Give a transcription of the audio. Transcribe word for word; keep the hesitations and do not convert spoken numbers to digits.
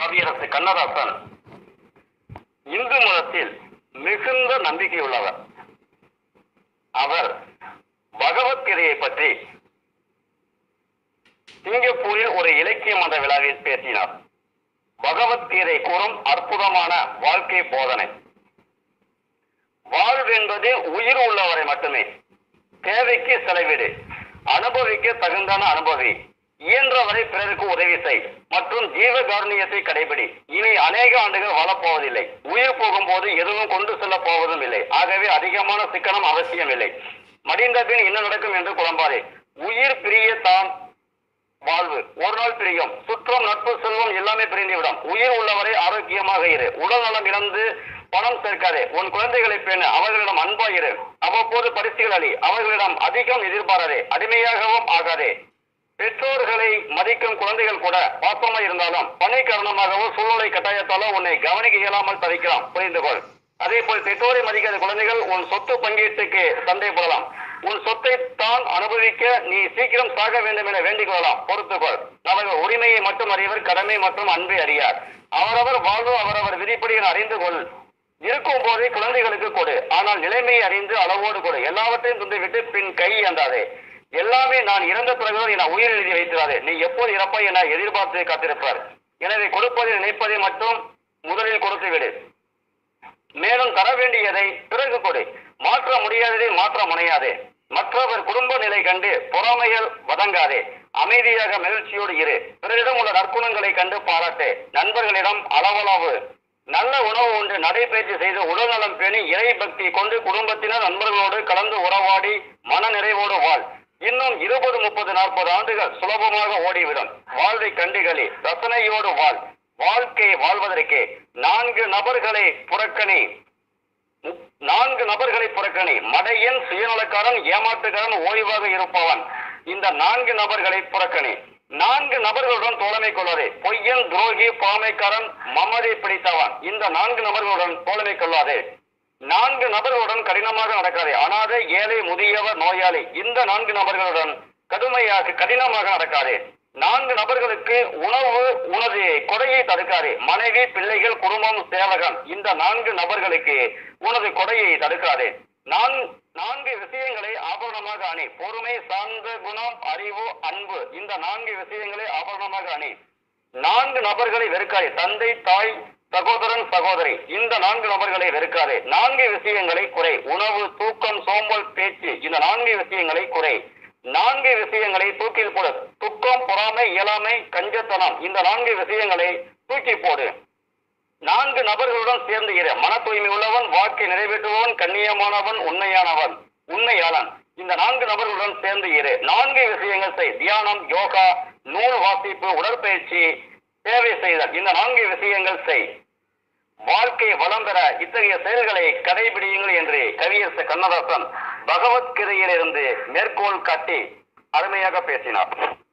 கவியரசு கண்ணதாசன் இந்து மதத்தில் மிகுந்த நம்பிக்கையுள்ளவர். அவர் பகவத்கீதையை பற்றி சிங்கப்பூரில் ஒரு இலக்கிய மன்ற விழாவில் பேசினார். பகவத்கீதை கூறும் அற்புதமான வாழ்க்கை போதனை. வாழ்வென்பது உயிர் உள்ளவரை மட்டுமே. தேவைக்கு செலவிடு, அனுபவிக்க தகுந்தான அனுபவி, இயன்றவரை பிறருக்கு உதவி செய் மற்றும் ஜீவகாருண்யத்தை கடைபிடி. இனி அநேக ஆண்டுகள் வாழப்போவதில்லை. உயிர் போகும்போது எதுவும் கொண்டு செல்ல போவதும் இல்லை. ஆகவே அதிகமான சிக்கனம் அவசியம் இல்லை. மடிந்த பின் என்ன நடக்கும் என்று குழம்பாதே. உயிர் பிரிய தான் வாழ்வு. ஒரு நாள் பிரியும். சுற்றம், நட்பு, செல்வம் எல்லாமே பிரிந்துவிடும். உயிர் உள்ளவரை ஆரோக்கியமாக இரு. உடல் நலம் இழந்து பணம் சேர்க்காதே. உன் குழந்தைகளை பேண, அவர்களிடம் அன்பாயிரு. அவ்வப்போது பரிசுகள் அளி. அவர்களிடம் அதிகம் எதிர்பாராதே. அடிமையாகவும் ஆகாதே. பெற்றோர்களை மதிக்கும் குழந்தைகள் கூட பாசமாக இருந்தாலும் பணி காரணமாகவோ சூழ்நிலை கட்டாயத்தாலோ உன்னை கவனிக்க இயலாமல் தவிக்கலாம். புரிந்து கொள். அதே போல் பெற்றோரை மதிக்காத குழந்தைகள் உன் சொத்து பங்கீட்டுக்கு சண்டைப்படலாம். உன் சொத்தை தான் அனுபவிக்க நீ சீக்கிரம் சாக வேண்டும் என வேண்டிக் கொள்ளலாம். பொறுத்துக்கொள். அவர்கள் உரிமையை மட்டும் அறிவர், கடமை மற்றும் அன்பை அறியார். அவரவர் வாழ்வு அவரவர் விதிப்படி என அறிந்து கொள். இருக்கும் போதே குழந்தைகளுக்கு கொடு. ஆனால் நிலைமையை அறிந்து அளவோடு கொடு. எல்லாவற்றையும் துண்டிவிட்டு பின் கை ஏந்தாதே. எல்லாமே நான் இறந்த பிறகுதான் என உயிர் எழுதி வைத்திராதே. நீ எப்போது இறப்பாய் என எதிர்பார்த்து காத்திருப்பார். எனவே கொடுப்பதை நினைப்பதை மட்டும் முதலில் கொடுத்து விடு. மேலும் தர வேண்டியதை பிறகு கொடு. மாற்ற முடியாததை மாற்ற முனையாதே. மற்றவர் குடும்ப நிலை கண்டு பொறாமைகள் வதங்காதே. அமைதியாக மகிழ்ச்சியோடு இரு. பிறரிடம் உள்ள நற்குணங்களை கண்டு பாராட்டு. நண்பர்களிடம் அளவளவு நல்ல உணவு உண்டு நடைபயிற்சி செய்து உடல்நலம் பேணி இறை பக்தி கொண்டு குடும்பத்தினர் நண்பர்களோடு கலந்து உறவாடி மன நிறைவோடு வாழ். இன்னும் இருபது முப்பது நாற்பது ஆண்டுகள் சுலபமாக ஓடிவிடும். வாழ்வை கண்டுகளி, ரசனையோடு வாழ். வாழ்க்கை வாழ்வதற்கே நான்கு நபர்களை புறக்கணி. நான்கு நபர்களை புறக்கணி. மடையன், சுயநலக்காரன், ஏமாற்றுக்காரன், ஓய்வாக இருப்பவன். இந்த நான்கு நபர்களை புறக்கணி. நான்கு நபர்களுடன் தோழமை கொள்ளாதே. பொய்யன், துரோகி, பாமைக்காரன், மமதை பிடித்தவன். இந்த நான்கு நபர்களுடன் தோழமை கொள்ளாதே. நான்கு நபர்களுடன் கடினமாக நடக்காதே. அனாதை, ஏழை, முதியவர், நோயாளி. இந்த நான்கு நபர்களுடன் கடுமையாக கடினமாக நடக்காதே. நான்கு நபர்களுக்கு உணவு உனது கொடையை தடுக்காதே. மனைவி, பிள்ளைகள், குடும்பம், சேவகன். இந்த நான்கு நபர்களுக்கு உனது கொடையை தடுக்காதே. நான் நான்கு விஷயங்களை ஆபரணமாக அணி. பொறுமை, சார்ந்த குணம், அறிவு, அன்பு. இந்த நான்கு விஷயங்களை ஆபரணமாக அணி. நான்கு நபர்களை வெறுக்காதே. தந்தை, தாய், சகோதரன், சகோதரி. இந்த நான்கு நபர்களை வெறுக்காதே. நான்கு விஷயங்களை குறை. உணவு, தூக்கம், சோம்பல், பேச்சு. இந்த நான்கு விஷயங்களை குறை. நான்கு விஷயங்களை தூக்கில் போடு. துக்கம், பொறாமை, இயலாமை, கஞ்சத்தனம். இந்த நான்கு விஷயங்களை தூக்கி போடு. நான்கு நபர்களுடன் சேர்ந்து இரு. மன தூய்மை உள்ளவன், வாக்கை நிறைவேற்றுபவன், கண்ணியமானவன், உண்மையானவன், உண்மையாளன். இந்த நான்கு நபர்களுடன் சேர்ந்து இரு. நான்கு விஷயங்கள் செய். தியானம், யோகா, நூல் வாசிப்பு, உடற்பயிற்சி, சேவை செய்தல். இந்த நான்கு விஷயங்கள் செய். வாழ்க்கை வளம் பெற இத்தகைய செயல்களை கடைபிடியுங்கள் என்று கவியரசு கண்ணதாசன் பகவத்கீதையிலிருந்து மேற்கோள் காட்டி அருமையாக பேசினார்.